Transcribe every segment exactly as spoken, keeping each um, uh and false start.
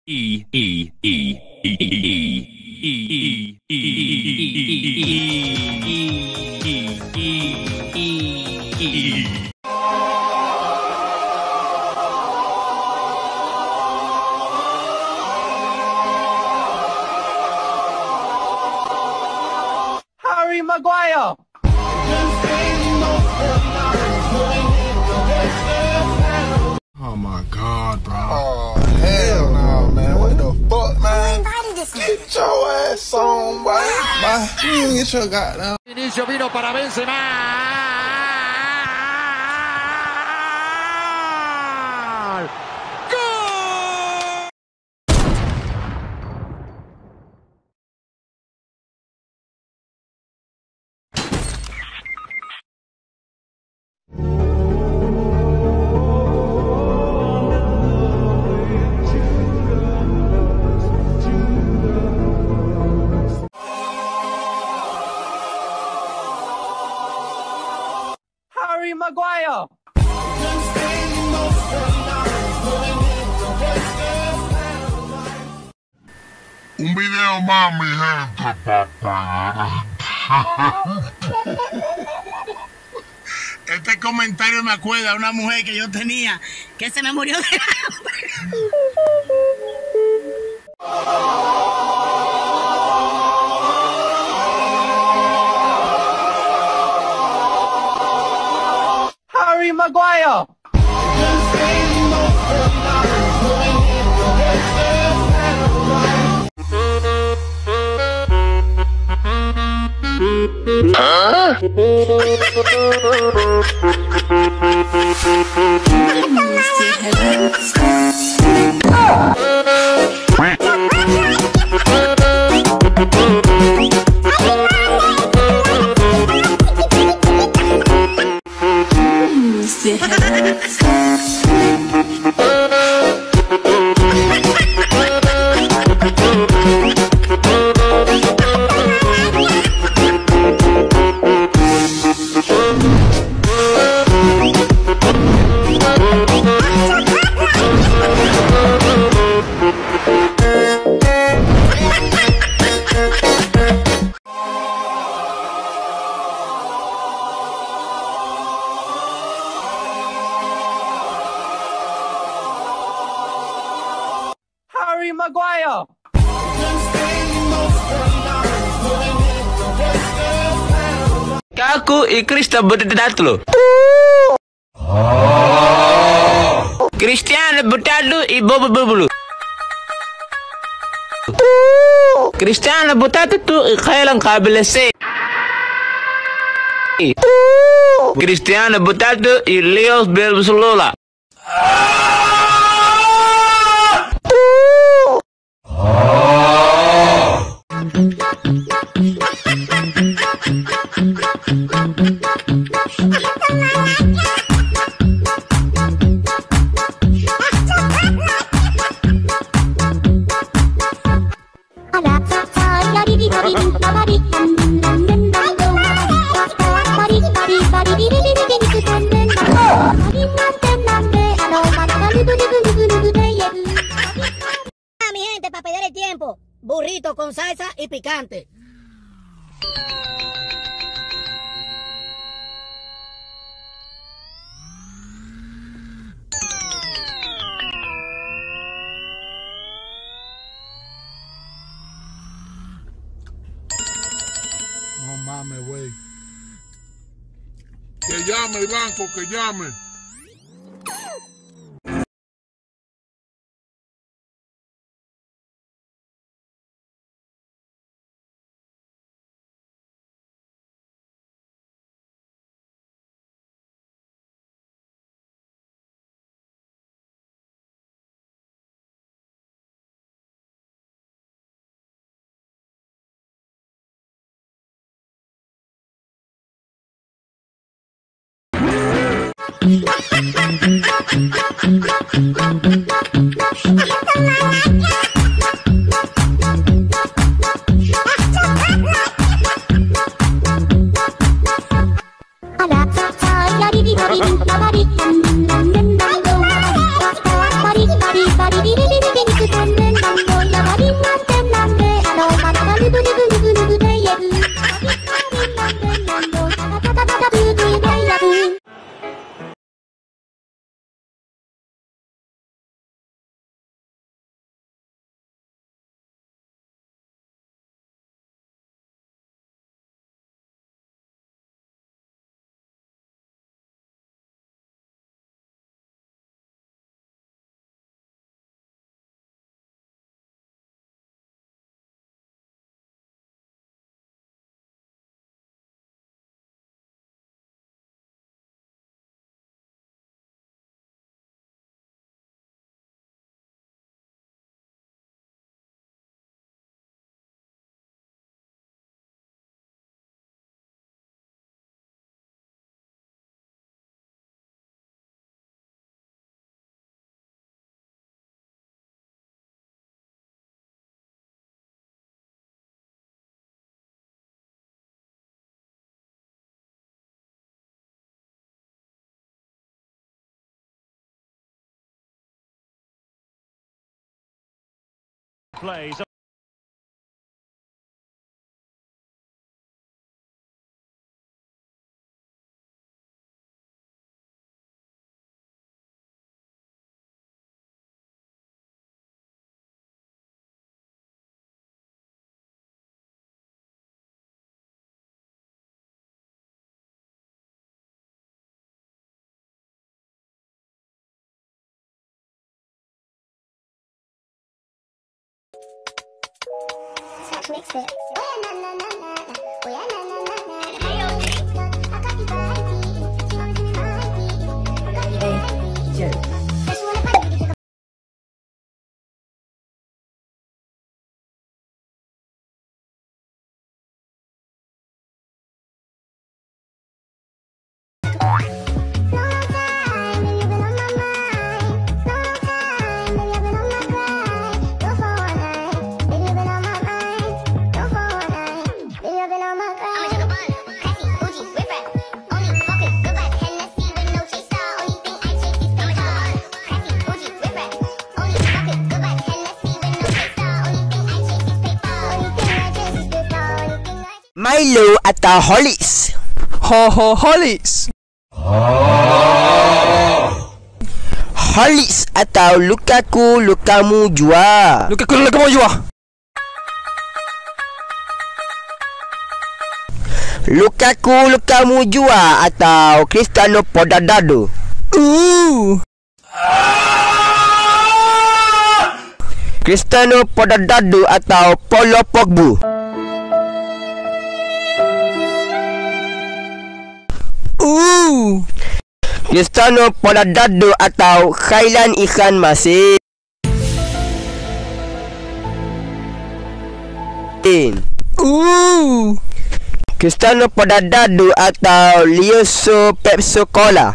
E E E E E E E Harry Maguire. Oh my God, bro. Oh, hell no, man. What the fuck, man? Get your ass on, boy. Bye. You didn't get your goddamn. Vinicius vino para Benzema. Harry Maguire. Un video más, mi gente, papá. Este comentario me acuerda a una mujer que yo tenía que se me murió de hambre. Harry Maguire. ¿Ah? Harry Maguire. Aku y Cristo berdatlo. Cristiano berdatlo y bobo bobulu. Cristiano berdatlo tu khailan qabil say. Cristiano berdatlo y Leos Barcelona. Mi gente, para perder el tiempo, burrito con salsa y picante. No mames, güey. Que llame el banco, que llame. Body, body, body, body, body, body, body, body, body, body, body, body, body, body, plays. Mix it. Milo atau Horlicks? Ho ho Horlicks. Horlicks atau Lukaku Lukamu jua? Lukaku Lukamu jua. Lukaku Lukamu jua atau Cristiano Ronaldo? Uh. Cristiano Ronaldo atau Paul Pogba? Uh. Cristiano Ronaldo atau Haaland ikan masin? Uh. Cristiano Ronaldo atau Lioso Pepsi Cola?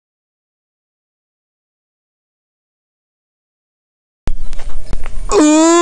Uh.